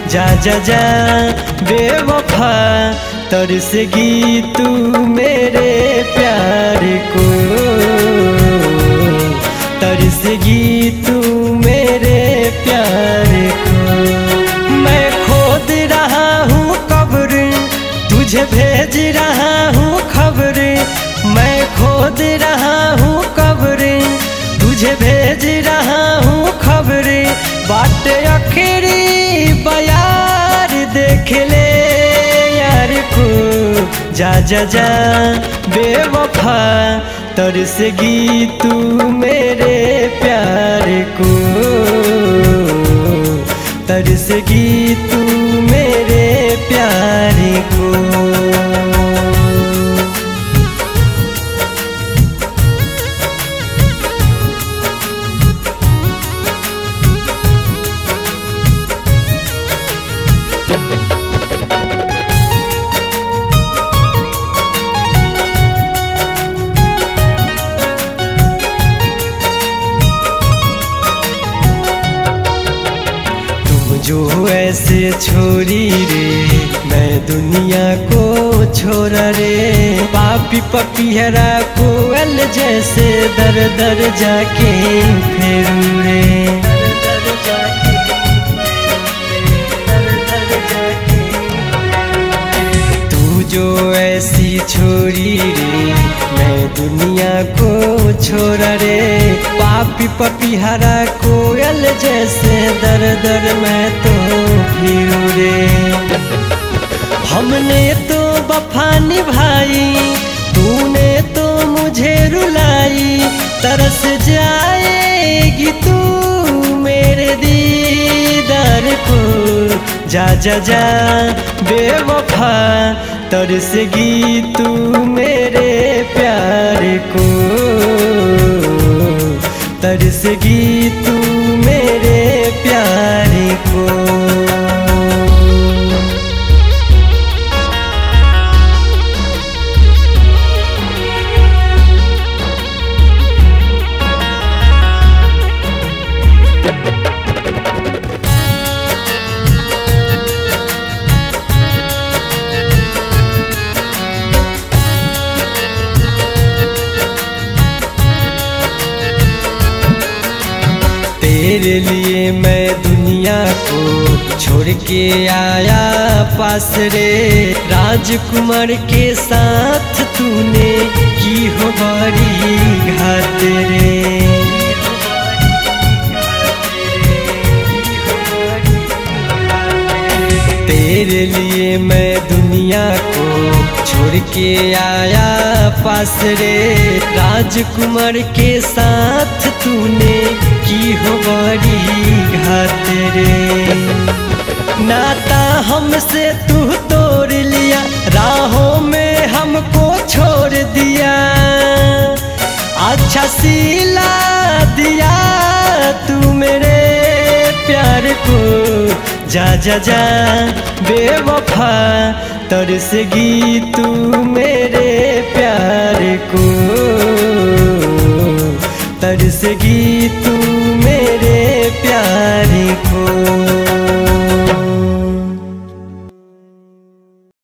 जा जा जा बेवफा तरसेगी तू मेरे प्यार को, तरसेगी तू मेरे प्यार को। मैं खोद रहा हूँ कब्र तुझे भेज रहा हूँ खबर, मैं खोद रहा हूँ कब्र तुझे भेज रहा हूँ खबर। बात आखिरी बयार देख ले यार को, जा जा जा बेवफा तरसेगी तू मेरे प्यार को, तरसेगी तू मेरे प्यार को। जो ऐसे छोरी रे मैं दुनिया को छोड़ा रे, पापी पपीहरा को अल जैसे दर दर जाके फेरू रे। तू जो ऐसी छोरी रे मैं दुनिया को छोड़ा रे, पापी पपीहरा कोयल जैसे दर दर मैं तो फिरू रे। हमने तो वफा निभाई तूने तो मुझे रुलाई, तरस जाएगी तू मेरे दीदार को, जा जा जा बेवफा तरसेगी तू मेरे प्यार को, तरसेगी तू मेरे प्यार को। तेरे लिए मैं दुनिया को छोड़ के आया पास रे, राजकुमार के साथ तूने की हो बड़ी घात रे। तेरे लिए मैं दुनिया को छोड़ के आया पास रे, राजकुमार के साथ तूने की हो बड़ी घात रे। नाता हमसे तू तोड़ लिया, राहों में हमको छोड़ दिया, अच्छा सिला दिया तू मेरे प्यार को, जा जा जा बेवफा तरसेगी तू मेरे प्यार को, तरसेगी तू मेरे प्यार को।